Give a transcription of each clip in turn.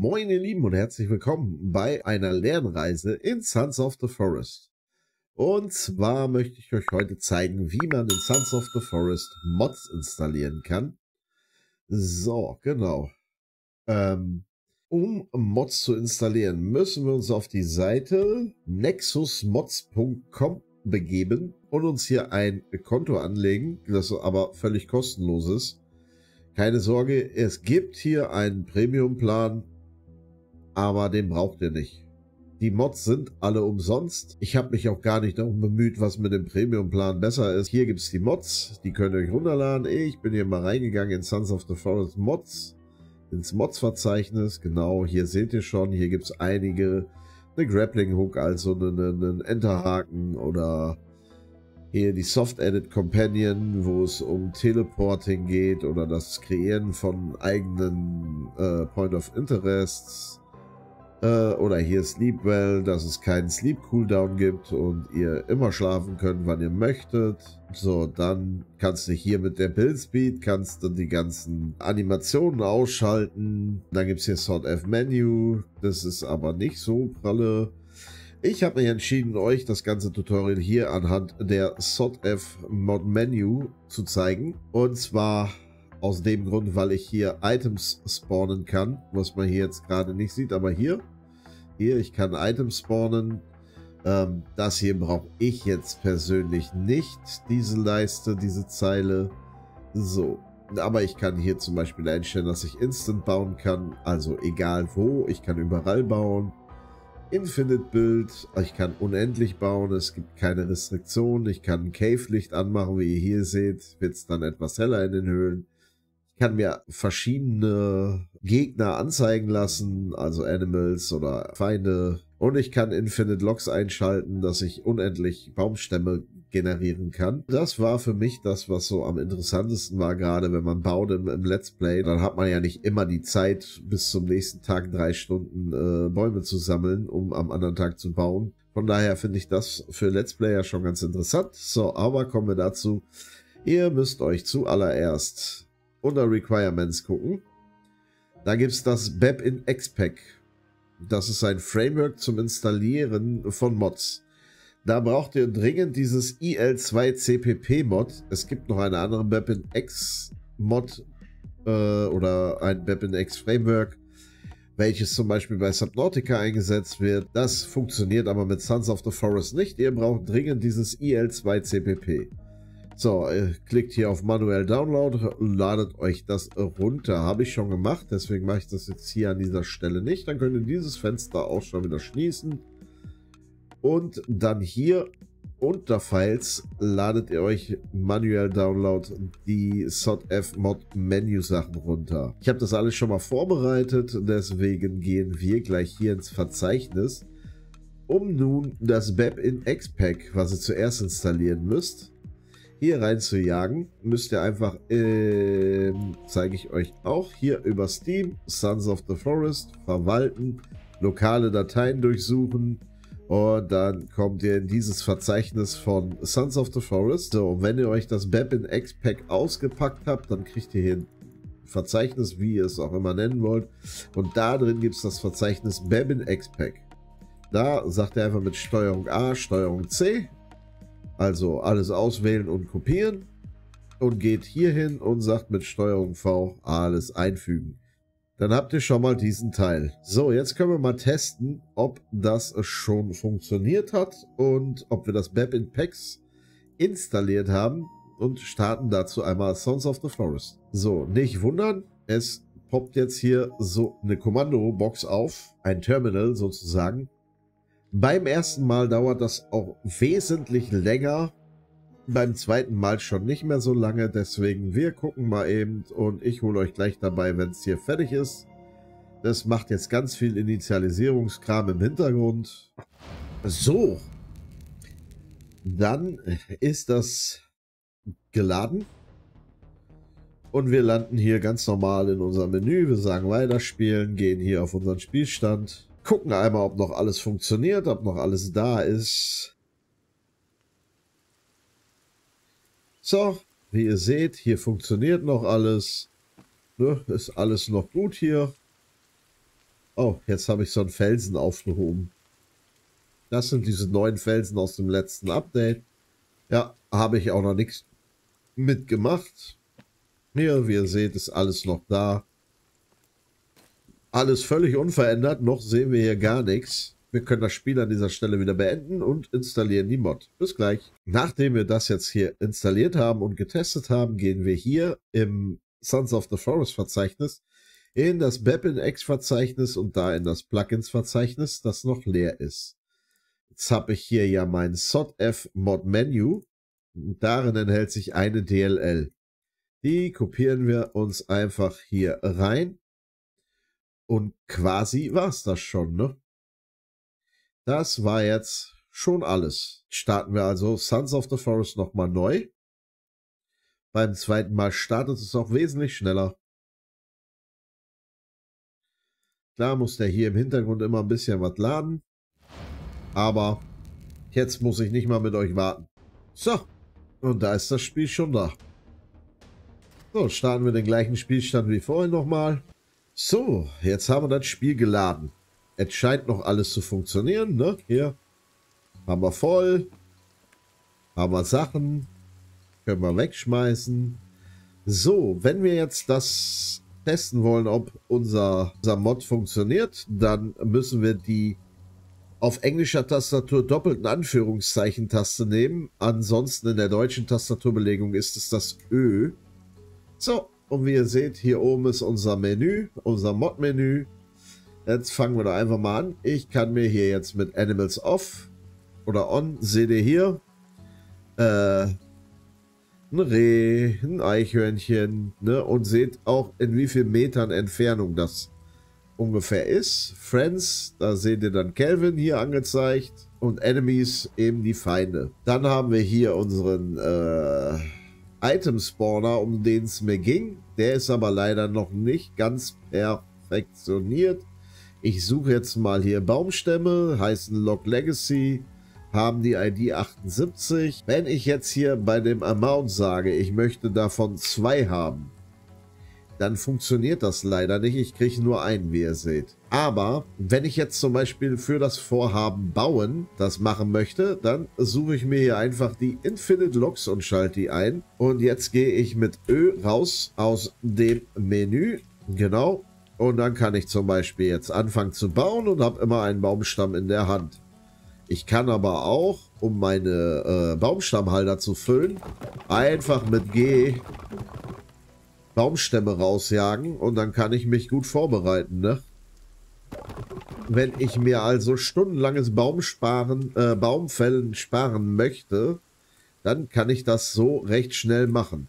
Moin ihr Lieben und herzlich willkommen bei einer Lernreise in Sons of the Forest. Und zwar möchte ich euch heute zeigen, wie man in Sons of the Forest Mods installieren kann. So, genau. Um Mods zu installieren, müssen wir uns auf die Seite nexusmods.com begeben und uns hier ein Konto anlegen, das aber völlig kostenlos ist. Keine Sorge, es gibt hier einen Premium-Plan, aber den braucht ihr nicht. Die Mods sind alle umsonst. Ich habe mich auch gar nicht darum bemüht, was mit dem Premium-Plan besser ist. Hier gibt es die Mods, die könnt ihr euch runterladen. Ich bin hier mal reingegangen in Sons of the Forest Mods, ins Mods-Verzeichnis. Genau, hier seht ihr schon, hier gibt es einige. Eine Grappling-Hook, also einen Enterhaken oder hier die Soft Edit Companion, wo es um Teleporting geht oder das Kreieren von eigenen Point of Interests. Oder hier Sleep Well, dass es keinen Sleep Cooldown gibt und ihr immer schlafen könnt, wann ihr möchtet. So, dann kannst du hier mit der Build Speed, kannst du die ganzen Animationen ausschalten. Dann gibt es hier Sort F Menu, das ist aber nicht so pralle. Ich habe mich entschieden, euch das ganze Tutorial hier anhand der Sort F Mod Menu zu zeigen. Und zwar aus dem Grund, weil ich hier Items spawnen kann, was man hier jetzt gerade nicht sieht, aber hier, ich kann Items spawnen. Das hier brauche ich jetzt persönlich nicht, diese Leiste, diese Zeile. So, aber ich kann hier zum Beispiel einstellen, dass ich Instant bauen kann, also egal wo, ich kann überall bauen. Infinite Build, ich kann unendlich bauen, es gibt keine Restriktionen, ich kann ein Cave-Licht anmachen, wie ihr hier seht, wird es dann etwas heller in den Höhlen. Ich kann mir verschiedene Gegner anzeigen lassen, also Animals oder Feinde. Und ich kann Infinite Locks einschalten, dass ich unendlich Baumstämme generieren kann. Das war für mich das, was so am interessantesten war, gerade wenn man baut im Let's Play. Dann hat man ja nicht immer die Zeit, bis zum nächsten Tag 3 Stunden Bäume zu sammeln, um am anderen Tag zu bauen. Von daher finde ich das für Let's Player schon ganz interessant. So, aber kommen wir dazu. Ihr müsst euch zuallererst unter Requirements gucken. Da gibt es das BEP in XPack. Das ist ein Framework zum Installieren von Mods. Da braucht ihr dringend dieses IL2CPP Mod. Es gibt noch eine andere BEP in X Mod oder ein BEP in X Framework, welches zum Beispiel bei Subnautica eingesetzt wird. Das funktioniert aber mit Sons of the Forest nicht. Ihr braucht dringend dieses IL2CPP. So, klickt hier auf manuell Download, ladet euch das runter. Habe ich schon gemacht, deswegen mache ich das jetzt hier an dieser Stelle nicht. Dann könnt ihr dieses Fenster auch schon wieder schließen. Und dann hier unter Files ladet ihr euch manuell Download die SOT-F Mod Menü Sachen runter. Ich habe das alles schon mal vorbereitet, deswegen gehen wir gleich hier ins Verzeichnis, um nun das BEP in XPack, was ihr zuerst installieren müsst, hier rein zu jagen. Müsst ihr einfach, zeige ich euch auch, hier über Steam, Sons of the Forest, verwalten, lokale Dateien durchsuchen und dann kommt ihr in dieses Verzeichnis von Sons of the Forest. So, und wenn ihr euch das BEP in XPack ausgepackt habt, dann kriegt ihr hier ein Verzeichnis, wie ihr es auch immer nennen wollt. Und da drin gibt es das Verzeichnis BEP in XPack. Da sagt ihr einfach mit Steuerung A, Steuerung C, also alles auswählen und kopieren, und geht hier hin und sagt mit Steuerung V alles einfügen. Dann habt ihr schon mal diesen Teil. So, jetzt können wir mal testen, ob das schon funktioniert hat und ob wir das BEP in Packs installiert haben, und starten dazu einmal Sons of the Forest. So, nicht wundern, es poppt jetzt hier so eine Kommandobox auf, ein Terminal sozusagen. Beim ersten Mal dauert das auch wesentlich länger, beim zweiten Mal schon nicht mehr so lange, deswegen wir gucken mal eben und ich hole euch gleich dabei, wenn es hier fertig ist. Das macht jetzt ganz viel Initialisierungskram im Hintergrund. So, dann ist das geladen und wir landen hier ganz normal in unserem Menü. Wir sagen weiterspielen, gehen hier auf unseren Spielstand. Gucken einmal, ob noch alles funktioniert, ob noch alles da ist. So, wie ihr seht, hier funktioniert noch alles. Ne, ist alles noch gut hier. Oh, jetzt habe ich so einen Felsen aufgehoben. Das sind diese neuen Felsen aus dem letzten Update. Ja, habe ich auch noch nichts mitgemacht. Hier, wie ihr seht, ist alles noch da. Alles völlig unverändert. Noch sehen wir hier gar nichts. Wir können das Spiel an dieser Stelle wieder beenden und installieren die Mod. Bis gleich. Nachdem wir das jetzt hier installiert haben und getestet haben, gehen wir hier im Sons of the Forest Verzeichnis in das BepInEx Verzeichnis und da in das Plugins Verzeichnis, das noch leer ist. Jetzt habe ich hier ja mein SOTF Mod Menu. Darin enthält sich eine DLL. Die kopieren wir uns einfach hier rein. Und quasi war es das schon, ne? Das war jetzt schon alles. Starten wir also Sons of the Forest nochmal neu. Beim zweiten Mal startet es auch wesentlich schneller. Klar muss der hier im Hintergrund immer ein bisschen was laden. Aber jetzt muss ich nicht mal mit euch warten. So, und da ist das Spiel schon da. So, starten wir den gleichen Spielstand wie vorhin nochmal. So, jetzt haben wir das Spiel geladen. Es scheint noch alles zu funktionieren, ne? Hier haben wir voll. Haben wir Sachen. Können wir wegschmeißen. So, wenn wir jetzt das testen wollen, ob unser Mod funktioniert, dann müssen wir die auf englischer Tastatur doppelten Anführungszeichen-Taste nehmen. Ansonsten in der deutschen Tastaturbelegung ist es das Ö. So, und wie ihr seht, hier oben ist unser Menü, unser Mod-Menü. Jetzt fangen wir da einfach mal an. Ich kann mir hier jetzt mit Animals Off oder On, seht ihr hier, ein Reh, ein Eichhörnchen, ne? Und seht auch, in wie viel Metern Entfernung das ungefähr ist. Friends, da seht ihr dann Kelvin hier angezeigt und Enemies eben die Feinde. Dann haben wir hier unseren Item Spawner, um den es mir ging. Der ist aber leider noch nicht ganz perfektioniert. Ich suche jetzt mal hier Baumstämme, heißen Log Legacy, haben die ID 78. Wenn ich jetzt hier bei dem Amount sage, ich möchte davon 2 haben, dann funktioniert das leider nicht. Ich kriege nur einen, wie ihr seht. Aber wenn ich jetzt zum Beispiel für das Vorhaben Bauen das machen möchte, dann suche ich mir hier einfach die Infinite Logs und schalte die ein. Und jetzt gehe ich mit Ö raus aus dem Menü. Genau. Und dann kann ich zum Beispiel jetzt anfangen zu bauen und habe immer einen Baumstamm in der Hand. Ich kann aber auch, um meine Baumstammhalter zu füllen, einfach mit G Baumstämme rausjagen und dann kann ich mich gut vorbereiten, ne? Wenn ich mir also stundenlanges Baumfällen sparen möchte, dann kann ich das so recht schnell machen.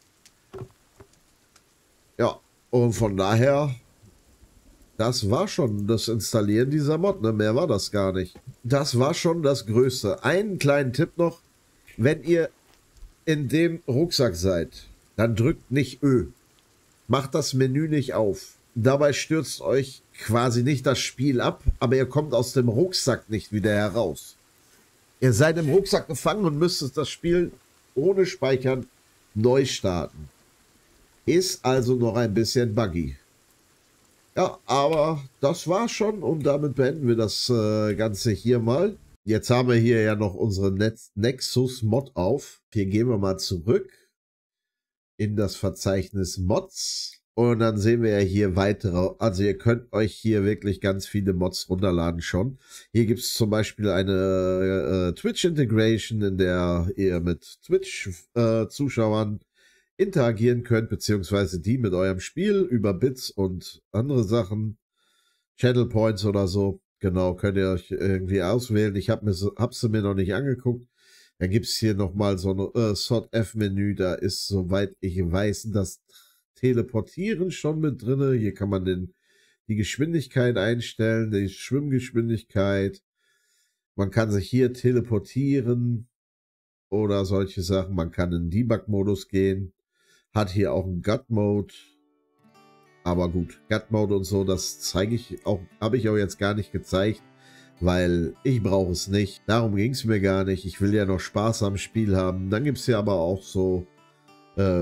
Ja, und von daher, das war schon das Installieren dieser Mod, ne? Mehr war das gar nicht. Das war schon das Größte. Einen kleinen Tipp noch, wenn ihr in dem Rucksack seid, dann drückt nicht Ö. Macht das Menü nicht auf. Dabei stürzt euch quasi nicht das Spiel ab, aber ihr kommt aus dem Rucksack nicht wieder heraus. Ihr seid im Rucksack gefangen und müsstet das Spiel ohne Speichern neu starten. Ist also noch ein bisschen buggy. Ja, aber das war schon und damit beenden wir das Ganze hier mal. Jetzt haben wir hier ja noch unsere Nexus Mod auf. Hier gehen wir mal zurück in das Verzeichnis Mods und dann sehen wir ja hier weitere, also ihr könnt euch hier wirklich ganz viele Mods runterladen schon. Hier gibt es zum Beispiel eine Twitch Integration, in der ihr mit Twitch Zuschauern interagieren könnt, beziehungsweise die mit eurem Spiel über Bits und andere Sachen, Channel Points oder so. Genau, könnt ihr euch irgendwie auswählen. Ich habe sie mir noch nicht angeguckt. Dann gibt es hier nochmal so ein SOTF-Menü, da ist, soweit ich weiß, das Teleportieren schon mit drin. Hier kann man die Geschwindigkeit einstellen, die Schwimmgeschwindigkeit. Man kann sich hier teleportieren oder solche Sachen. Man kann in Debug-Modus gehen. Hat hier auch einen Gut-Mode. Aber gut, Gut-Mode und so, das zeige ich auch, habe ich auch jetzt gar nicht gezeigt, weil ich brauche es nicht. Darum ging es mir gar nicht. Ich will ja noch Spaß am Spiel haben. Dann gibt es ja aber auch so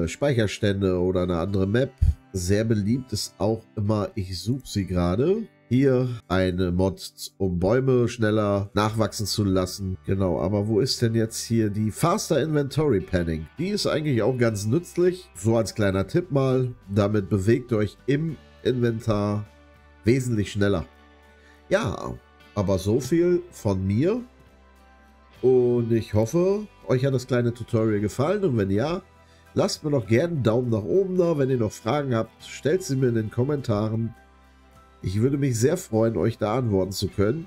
Speicherstände oder eine andere Map. Sehr beliebt ist auch immer, ich suche sie gerade, Hier eine Mod, um Bäume schneller nachwachsen zu lassen. Genau, aber wo ist denn jetzt hier die Faster Inventory Panning? Die ist eigentlich auch ganz nützlich. So als kleiner Tipp mal. Damit bewegt ihr euch im Inventar wesentlich schneller. Ja, aber so viel von mir. Und ich hoffe, euch hat das kleine Tutorial gefallen. Und wenn ja, lasst mir doch gerne einen Daumen nach oben da. Wenn ihr noch Fragen habt, stellt sie mir in den Kommentaren. Ich würde mich sehr freuen, euch da antworten zu können.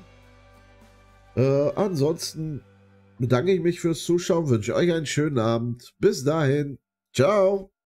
Ansonsten bedanke ich mich fürs Zuschauen, wünsche euch einen schönen Abend. Bis dahin. Ciao.